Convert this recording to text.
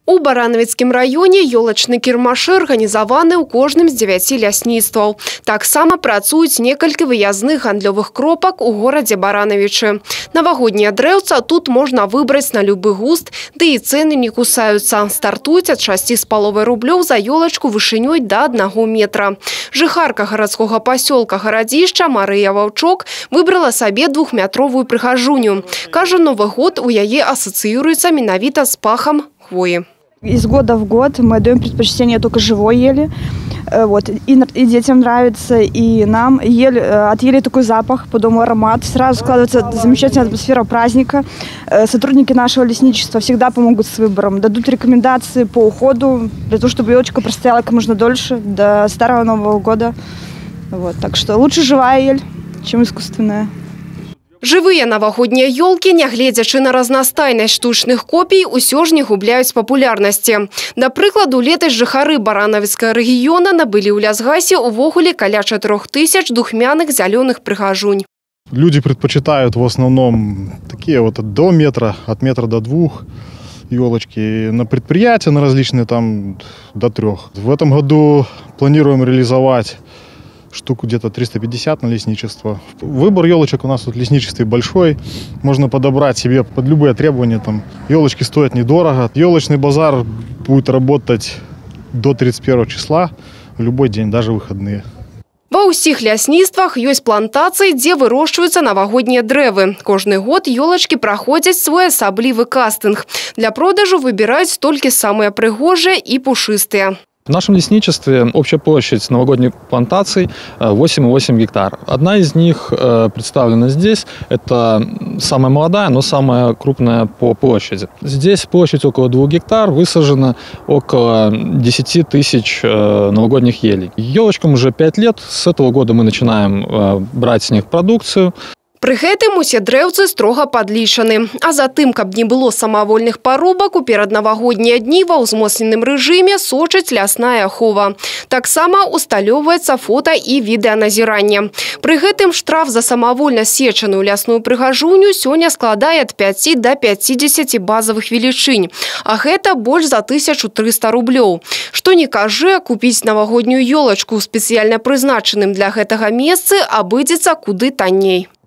У Барановіцкім раёне ёлачны кірмашы арганізаваны ў кожным з 9 лясніцтваў. Таксама працуюць некалькі выязных гандлёвых кропак у горадзе Барановічы. Навагоднія дрэўца тут можна выбраць на любы густ, ды і цэны не кусаюцца. Стартуюць ад 6,5 рублёў за ёлачку вышынёй да 1 метра. Жыхарка гарадскога пасёлка Гарадзішча Марыя Ваўчок выбрала сабе 2-метровую прыгажуню. Кажа, Новы год у яе асацыюецца менавіта з пахам хвоі. Из года в год мы даем предпочтение только живой ели. Вот. И детям нравится, и нам. От ели такой запах, по дому аромат. Сразу складывается замечательная атмосфера праздника. Сотрудники нашего лесничества всегда помогут с выбором. Дадут рекомендации по уходу, для того, чтобы елочка простояла как можно дольше, до Старого Нового года. Вот. Так что лучше живая ель, чем искусственная. Жывыя навагоднія ёлкі, нягледзячы на разнастайнасць штучных копій, усё ж не губляюць папулярнасці. Да прыкладу, летась жыхары Барановіцкага рэгіёна набылі ў лясгасе увогуле каля 4000 двухмяных зялёных прыгажунь. Люди предпочитают в основном такие вот до метра, от метра до 2 елочки. На предприятия, на различные там до 3. В этом году планируем реализовать штуку где-то 350 на лесничество. Выбор елочек у нас тут в лесничестве большой. Можно подобрать себе под любые требования. Там елочки стоят недорого. Елочный базар будет работать до 31 числа в любой день, даже выходные. Ва ўсіх лясніцтвах ёсць плантацыі, дзе вырошчваюцца навагоднія дрэвы. Кожны год ёлачкі праходзяць свой асаблівы кастынг. Для продажу выбіраюць толькі самыя прыгожыя і пушыстыя. В нашем лесничестве общая площадь новогодних плантаций 8,8 гектар. Одна из них представлена здесь. Это самая молодая, но самая крупная по площади. Здесь площадь около 2 гектар, высажено около 10 тысяч новогодних елей. Елочкам уже 5 лет. С этого года мы начинаем брать с них продукцию. Пры гэтым усе дрэўцы строга падлічаны. А затым, каб не было самавольных парубак, у пераднавагоднія дні ва ўзмоцненым рэжыме сочыць лясная ахова. Таксама усталёўваецца фота і відэаназіранне. Пры гэтым штраф за самавольна сечаную лясную прыгажуню сёння складае ад 5 до 50 базавых велічынь. А гэта больш за 1300 рублёў. Што не кажы, купіць навагоднюю ёлачку ў спецыяльна прызначаным для гэтага месцы абыдзецца куды танней.